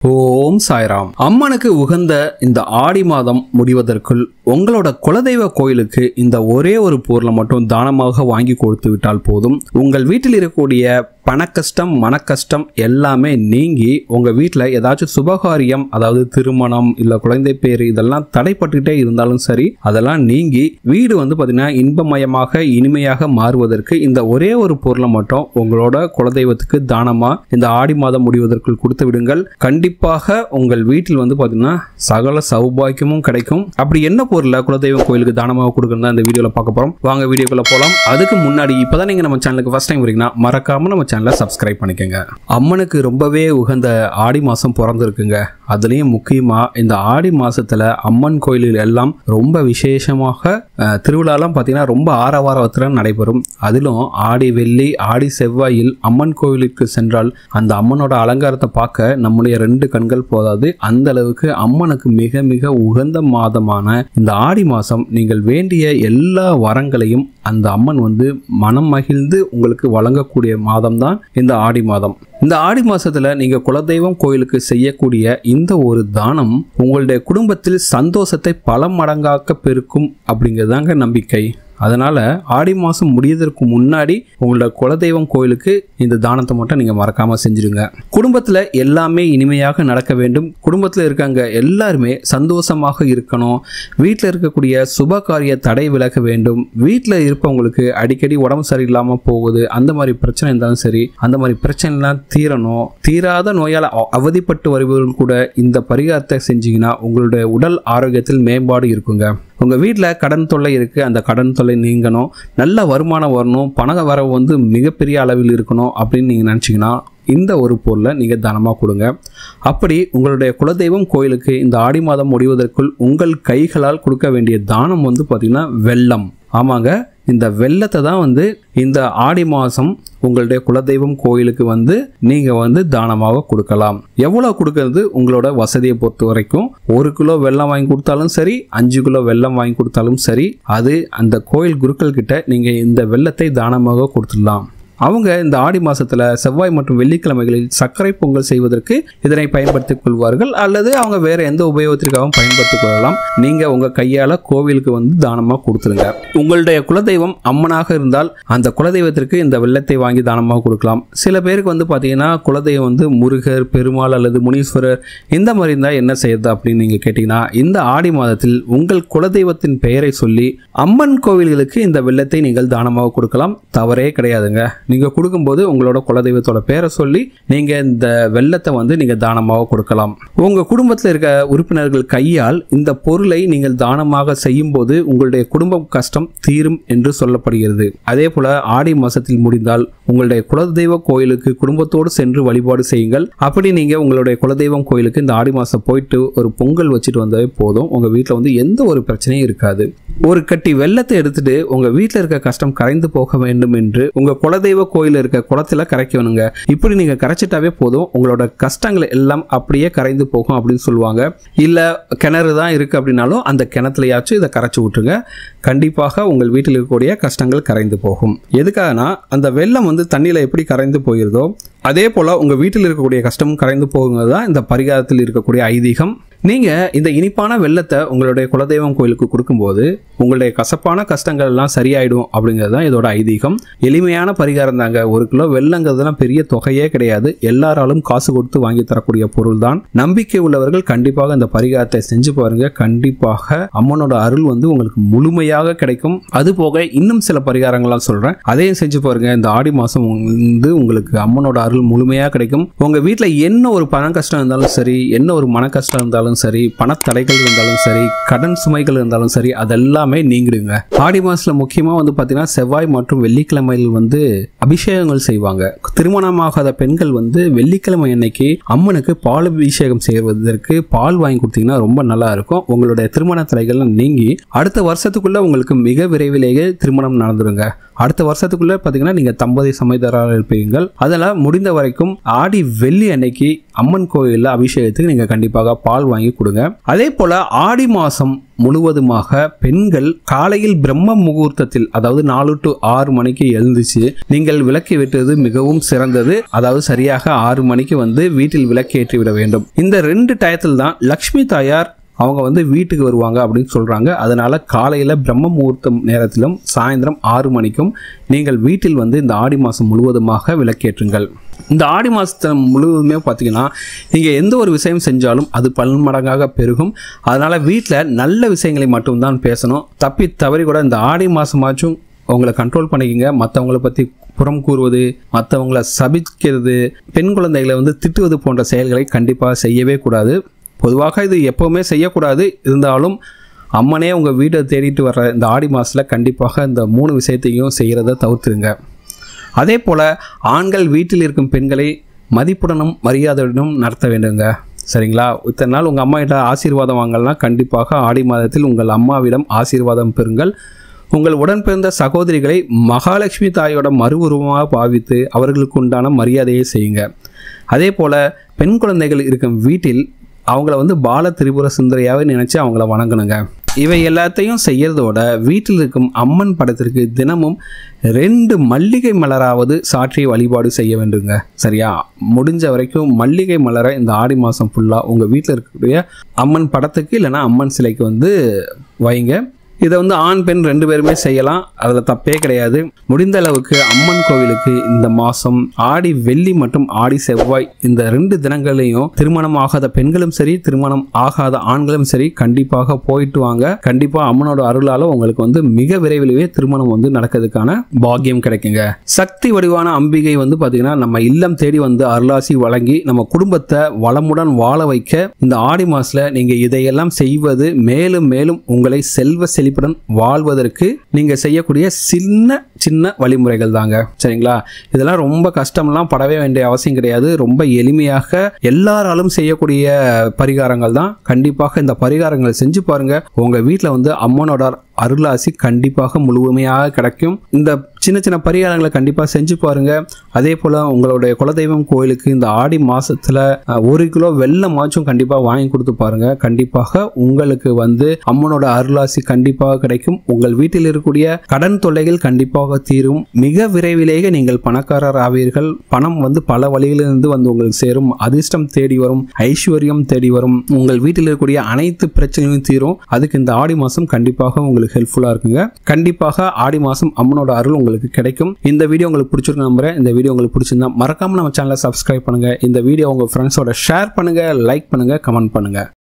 ஓம் சாய்ராம். அம்மனுக்கு உகந்த இந்த ஆடி மாதம் முடிவதற்குள் உங்களோட குலதெய்வ கோயிலுக்கு இந்த ஒரே ஒரு பொருளை மட்டும் தானமாக வாங்கி கொடுத்து விட்டால் போதும். உங்கள் வீட்டில் இருக்கக்கூடிய பணக்கஷ்டம், மனக்கஷ்டம் எல்லாமே நீங்கி உங்க வீட்டில் ஏதாச்சும் சுபகாரியம், அதாவது திருமணம் இல்ல குழந்தை பேர், இதெல்லாம் தடைப்பட்டுட்டே இருந்தாலும் சரி, அதெல்லாம் நீங்கி வீடு பாத்தீங்கன்னா இன்பமயமாக இனிமையாக மாறுவதற்கு இந்த ஒரே ஒரு பொருளை மட்டும் உங்களோட குலதெய்வத்துக்கு தானமா இந்த ஆடி மாதம் முடிவதற்குள் கொடுத்து விடுங்கள். கண்டிப்பாக உங்கள் வீட்டில் பாத்தீங்கன்னா சகல சௌபாக்கியமும் கிடைக்கும். அப்படி என்ன பொருளை குலதெய்வம் கோயிலுக்கு தானமாக கொடுக்கணும் இந்த வீடியோல பார்க்க போறோம். வாங்க வீடியோக்குள்ள போலாம். அதுக்கு முன்னாடி இப்பதான் நீங்க நம்ம சேனலுக்கு ஃபர்ஸ்ட் டைம் வரீங்கன்னா மறக்காம நம்ம சேனலை சப்ஸ்கிரைப் பண்ணிக்கங்க. அம்மனுக்கு ரொம்பவே உகந்த ஆடி மாசம் பிறந்திருக்குங்க. அதுலயும் முக்கியமா இந்த ஆடி மாசத்துல அம்மன் கோயில்கள் எல்லாம் ரொம்ப விசேஷமாக திருவிழாலாம் பாத்தீங்கன்னா ரொம்ப ஆரவாரத்துடன் நடைபெறும். அதிலும் ஆடி வெள்ளி, ஆடி செவ்வாயில் அம்மன் கோயிலுக்கு சென்றால் அந்த அம்மனோட அலங்காரத்தை பார்க்க நம்முடைய ரெண்டு கண்கள் போதாது. அந்த அளவுக்கு அம்மனுக்கு மிக மிக உகந்த மாதமான இந்த ஆடி மாசம் நீங்கள் வேண்டிய எல்லா வரங்களையும் அந்த அம்மன் மனம் மகிழ்ந்து உங்களுக்கு வழங்கக்கூடிய மாதம் தான் இந்த ஆடி மாதம். இந்த ஆடி மாசத்துல நீங்க குலதெய்வம் கோயிலுக்கு செய்யக்கூடிய இந்த ஒரு தானம் உங்களுடைய குடும்பத்தில் சந்தோஷத்தை பல மடங்காக்க பெருக்கும் அப்படிங்கிறதாங்க நம்பிக்கை. அதனால ஆடி மாசம் முடியதற்கு முன்னாடி உங்களோட குலதெய்வம் கோயிலுக்கு இந்த தானத்தை மட்டும் நீங்க மறக்காம செஞ்சிருங்க. குடும்பத்துல எல்லாமே இனிமையாக நடக்க வேண்டும். குடும்பத்துல இருக்காங்க எல்லாருமே சந்தோஷமாக இருக்கணும். வீட்டில் இருக்கக்கூடிய சுப காரிய தடை விலக வேண்டும். வீட்டில் இருப்பவங்களுக்கு அடிக்கடி உடம்பு சரியில்லாம போகுது, அந்த மாதிரி பிரச்சனை இருந்தாலும் சரி, அந்த மாதிரி பிரச்சனை எல்லாம் தீரணும். தீராத நோயால் அவதிப்பட்டு வருபவர்கள் கூட இந்த பரிகாரத்தை செஞ்சீங்கன்னா உங்களுடைய உடல் ஆரோக்கியத்தில் மேம்பாடு இருக்குங்க. உங்க வீட்டில் கடன் தொல்லை இருக்கு, அந்த கடன் தொல்லை நீங்கணும். நல்ல வருமானம் வரணும், பண வரவு மிகப்பெரிய அளவில் இருக்கணும் அப்படின்னு நீங்க நினைச்சீங்கன்னா இந்த ஒரு பொருளை நீங்க தானமாக கொடுங்க. அப்படி உங்களுடைய குலதெய்வம் கோயிலுக்கு இந்த ஆடி மாதம் முடிவதற்குள் உங்கள் கைகளால் கொடுக்க வேண்டிய தானம் பார்த்தீங்கன்னா வெல்லம். ஆமாங்க, இந்த வெல்லத்தை தான் இந்த ஆடி மாதம் உங்களுடைய குலதெய்வம் கோயிலுக்கு நீங்க தானமாக கொடுக்கலாம். எவ்வளவு கொடுக்கறது உங்களோட வசதியை பொறுத்த வரைக்கும். 1 கிலோ வெல்லம் வாங்கி கொடுத்தாலும் சரி, 5 கிலோ வெல்லம் வாங்கி கொடுத்தாலும் சரி, அது அந்த கோயில் குருக்கள் கிட்ட நீங்க இந்த வெல்லத்தை தானமாக கொடுத்துடலாம். அவங்க இந்த ஆடி மாசத்துல செவ்வாய் மற்றும் வெள்ளிக்கிழமைகளில் சர்க்கரை பொங்கல் செய்வதற்கு இதனை பயன்படுத்திக் கொள்வார்கள், அல்லது அவங்க வேற எந்த உபயோகத்திற்காகவும் பயன்படுத்திக் கொள்ளலாம். நீங்க உங்க கையால கோவிலுக்கு தானமா கொடுத்துருங்க. உங்களுடைய குலதெய்வம் அம்மனாக இருந்தால் அந்த குலதெய்வத்திற்கு இந்த வெள்ளத்தை வாங்கி தானமாக கொடுக்கலாம். சில பேருக்கு பாத்தீங்கன்னா குலதெய்வம் முருகர், பெருமாள் அல்லது முனீஸ்வரர் இந்த மாதிரி இருந்தா என்ன செய்யறது அப்படின்னு நீங்க கேட்டீங்கன்னா, இந்த ஆடி மாதத்தில் உங்கள் குலதெய்வத்தின் பெயரை சொல்லி அம்மன் கோவில்களுக்கு இந்த வெள்ளத்தை நீங்கள் தானமாக கொடுக்கலாம். தவறே கிடையாதுங்க. நீங்க கொடுக்கும்போது உங்களோட குலதெய்வத்தோட பேரை சொல்லி நீங்க இந்த வெள்ளத்தை நீங்க தானமாக கொடுக்கலாம். உங்க குடும்பத்தில் இருக்க உறுப்பினர்கள் கையால் இந்த பொருளை நீங்கள் தானமாக செய்யும் போது உங்களுடைய குடும்ப கஷ்டம் தீரும் என்று சொல்லப்படுகிறது. அதே போல ஆடி மாசத்தில் முடிந்தால் உங்களுடைய குலதெய்வ கோயிலுக்கு குடும்பத்தோடு சென்று வழிபாடு செய்யுங்கள். அப்படி நீங்க உங்களுடைய குலதெய்வம் கோயிலுக்கு இந்த ஆடி மாசம் போயிட்டு ஒரு பொங்கல் வச்சுட்டு வந்தாலே போதும். உங்க வீட்டில் எந்த ஒரு பிரச்சனையும் இருக்காது. ஒரு கட்டி வெள்ளத்தை எடுத்துட்டு உங்க வீட்டில் இருக்க கஷ்டம் கரைந்து போக வேண்டும் என்று உங்க குலதெய்வ கோயில் இருக்க குளத்துல கரைக்கணுங்க. இப்படி நீங்க கரைச்சிட்டாவே போதும், உங்களோட கஷ்டங்கள் எல்லாம் அப்படியே கரைந்து போகும் அப்படின்னு சொல்லுவாங்க. இல்ல கிணறு தான் இருக்கு அப்படின்னாலும் அந்த கிணத்துலயாச்சும் இதை கரைச்சி விட்டுருங்க. கண்டிப்பாக உங்கள் வீட்டில் இருக்கக்கூடிய கஷ்டங்கள் கரைந்து போகும். எதுக்காகனா அந்த வெள்ளம் தண்ணியில எப்படி கரைந்து போகிறதோ அதே போல உங்க வீட்டில் இருக்கக்கூடிய கஷ்டமும் கரைந்து போகுங்கிறது தான் இந்த பரிகாரத்தில் இருக்கக்கூடிய ஐதீகம். நீங்க இந்த இனிப்பான வெள்ளத்தை உங்களுடைய குலதெய்வம் கோயிலுக்கு கொடுக்கும்போது உங்களுடைய கசப்பான கஷ்டங்கள் எல்லாம் சரியாயிடும் அப்படிங்கிறது தான் இதோட ஐதீகம். எளிமையான பரிகாரம் தாங்க. 1 கிலோ வெள்ளங்கிறதுலாம் பெரிய தொகையே கிடையாது. எல்லாராலும் காசு கொடுத்து வாங்கி தரக்கூடிய பொருள் தான். நம்பிக்கை உள்ளவர்கள் கண்டிப்பாக இந்த பரிகாரத்தை செஞ்சு பாருங்க. கண்டிப்பாக அம்மனோட அருள் உங்களுக்கு முழுமையாக கிடைக்கும். அது போக இன்னும் சில பரிகாரங்கள்லாம் சொல்றேன், அதையும் செஞ்சு பாருங்க. இந்த ஆடி மாசம் உங்களுக்கு அம்மனோட அருள் முழுமையாக கிடைக்கும். உங்க வீட்டுல என்ன ஒரு பண கஷ்டம் இருந்தாலும் சரி, என்ன ஒரு மன கஷ்டம் இருந்தாலும் சரி, பணத்தடைகள் இருந்தாலும் சரி, கடன் சுமைகள் இருந்தாலும் சரி, அதெல்லாமே நீங்கிடுங்க. ஆடி மாசத்துல முக்கியமா பாத்தீங்கன்னா செவ்வாய் மற்றும் வெள்ளிக்கிழமையில் அபிஷேகங்கள் செய்வாங்க. திருமணமாகாத பெண்கள் வெள்ளிக்கிழமை அன்னைக்கு அம்மனுக்கு பால் அபிஷேகம் செய்வதற்கு பால் வாங்கி கொடுத்தீங்கன்னா ரொம்ப நல்லா இருக்கும். உங்களுடைய திருமண தடைகள் நீங்கி அடுத்த வருஷத்துக்குள்ள உங்களுக்கு மிக விரைவிலேயே திருமணம் நடந்துருங்க. அடுத்த வருஷத்துக்குள்ள பார்த்தீங்கன்னா நீங்கள் தம்பதி சமேதராக இருப்பீர்கள். அதெல்லாம் முடிந்த வரைக்கும் ஆடி வெள்ளி அன்னைக்கு அம்மன் கோயிலில் அபிஷேகத்துக்கு நீங்கள் கண்டிப்பாக பால் வாங்கி கொடுங்க. அதே போல் ஆடி மாதம் முழுவதுமாக பெண்கள் காலையில் பிரம்ம முகூர்த்தத்தில், அதாவது 4 to 6 மணிக்கு எழுந்துச்சு நீங்கள் விளக்கி விட்டது மிகவும் சிறந்தது. அதாவது சரியாக 6 மணிக்கு வீட்டில் விளக்கேற்றி விட வேண்டும். இந்த 2 டயத்தில் தான் லக்ஷ்மி தாயார் அவங்க வீட்டுக்கு வருவாங்க அப்படின்னு சொல்றாங்க. அதனால காலையில பிரம்ம முகூர்த்தம் நேரத்திலும் சாயந்தரம் 6 மணிக்கும் நீங்கள் வீட்டில் இந்த ஆடி மாதம் முழுவதுமாக விளக்கேற்றுங்கள். இந்த ஆடி மாதத்தை முழுவதுமே பார்த்தீங்கன்னா நீங்கள் எந்த ஒரு விஷயம் செஞ்சாலும் அது பன்மடங்காக பெருகும். அதனால் வீட்டில் நல்ல விஷயங்களை மட்டும்தான் பேசணும். தப்பி தவறி கூட இந்த ஆடி மாதமாச்சும் உங்களை கண்ட்ரோல் பண்ணிக்கங்க. மற்றவங்களை பற்றி புறம் கூறுவது, மற்றவங்களை சபிக்கிறது, பெண் குழந்தைகளை திட்டுவது போன்ற செயல்களை கண்டிப்பாக செய்யவே கூடாது. பொதுவாக இது எப்போவுமே செய்யக்கூடாது. இருந்தாலும் அம்மனே உங்கள் வீட்டை தேடிட்டு வர்ற இந்த ஆடி மாதத்தில் கண்டிப்பாக இந்த 3 விஷயத்தையும் செய்கிறத தவிர்த்துருங்க. அதே போல் ஆண்கள் வீட்டில் இருக்கும் பெண்களை மதிப்புடனும் மரியாதையுடனும் நடத்த வேண்டுங்க. சரிங்களா? இத்தனை நாள் உங்கள் அம்மா கிட்ட ஆசீர்வாதம் வாங்கலாம், கண்டிப்பாக ஆடி மாதத்தில் உங்கள் அம்மாவிடம் ஆசீர்வாதம் பெறுங்கள். உங்கள் உடன் பிறந்த சகோதரிகளை மகாலட்சுமி தாயோட மறு உருவமாக பாவித்து அவர்களுக்கு உண்டான மரியாதையை செய்யுங்க. அதே போல் பெண் குழந்தைகள் இருக்கும் வீட்டில் அவங்கள பால திரிபுர சுந்தரியாவே நினைச்சு அவங்கள வணங்கணுங்க. இவை எல்லாத்தையும் செய்யறதோட வீட்டில் இருக்கும் அம்மன் படத்திற்கு தினமும் 2 மல்லிகை மலராவது சாற்றி வழிபாடு செய்ய வேண்டுங்க. சரியா? முடிஞ்ச வரைக்கும் மல்லிகை மலரை இந்த ஆடி மாதம் ஃபுல்லாக உங்கள் வீட்டில் இருக்கக்கூடிய அம்மன் படத்துக்கு இல்லைனா அம்மன் சிலைக்கு வைங்க. இதை ஆண் பெண் 2 பேருமே செய்யலாம், அதில் தப்பே கிடையாது. முடிந்த அளவுக்கு அம்மன் கோவிலுக்கு இந்த மாதம் ஆடி வெள்ளி மற்றும் ஆடி செவ்வாய் இந்த 2 தினங்களையும் திருமணம் ஆகாத பெண்களும் சரி, திருமணம் ஆகாத ஆண்களும் சரி கண்டிப்பாக போயிட்டு வாங்க. கண்டிப்பாக அம்மனோட அருளால் உங்களுக்கு மிக விரைவிலேயே திருமணம் நடக்கிறதுக்கான பாக்கியம் கிடைக்குங்க. சக்தி வடிவான அம்பிகை பார்த்தீங்கன்னா நம்ம இல்லம் தேடி அருளாசி வழங்கி நம்ம குடும்பத்தை வளமுடன் வாழ வைக்க இந்த ஆடி மாதத்தில் நீங்கள் இதையெல்லாம் செய்வது மேலும் மேலும் உங்களை செல்வ செழிப்புடன் வாழ்வதற்கு நீங்க செய்யக்கூடிய சின்ன வழிமுறைகள் தாங்க. சரிங்களா? இதெல்லாம் ரொம்ப கஷ்டம்லாம் படவே வேண்டிய அவசியம் கிடையாது. ரொம்ப எளிமையாக எல்லாராலும் செய்யக்கூடிய பரிகாரங்கள் தான். கண்டிப்பாக இந்த பரிகாரங்களை செஞ்சு பாருங்க. உங்க வீட்டில் அம்மனோட அருளாசி கண்டிப்பாக முழுமையாக கிடைக்கும். இந்த சின்ன பரிகாரங்களை கண்டிப்பாக செஞ்சு பாருங்க. அதே போல உங்களுடைய குலதெய்வம் கோயிலுக்கு இந்த ஆடி மாசத்துல 1 கிலோ வெல்லமாச்சும் கண்டிப்பாக வாங்கி கொடுத்து பாருங்க. கண்டிப்பாக உங்களுக்கு அம்மனோட அருளாசி கண்டிப்பாக கிடைக்கும். உங்கள் வீட்டில் இருக்கக்கூடிய கடன் தொல்லைகள் கண்டிப்பாக தீரும். மிக விரைவிலேயே நீங்கள் பணக்காரர் ஆவீர்கள். பணம் பல வழியிலிருந்து உங்களுக்கு சேரும். அதிர்ஷ்டம் தேடி வரும், ஐஸ்வர்யம் தேடி வரும். உங்கள் வீட்டில் இருக்கக்கூடிய அனைத்து பிரச்சனையும் தீரும். அதுக்கு இந்த ஆடி மாசம் கண்டிப்பாக உங்களுக்கு ஹெல்ப்ஃபுல்லா இருக்குங்க. கண்டிப்பாக ஆடி மாசம் அம்மனோட அருள் உங்களுக்கு கிடைக்கும். இந்த வீடியோ உங்களுக்கு பிடிச்சிருக்கு நம்புறேன். இந்த வீடியோ உங்களுக்கு பிடிச்சிருந்தா மறக்காம நம்ம சேனலை சப்ஸ்கிரைப் பண்ணுங்க. இந்த வீடியோ உங்க ஃப்ரெண்ட்ஸோட ஷேர் பண்ணுங்க, லைக் பண்ணுங்க, கமெண்ட் பண்ணுங்க.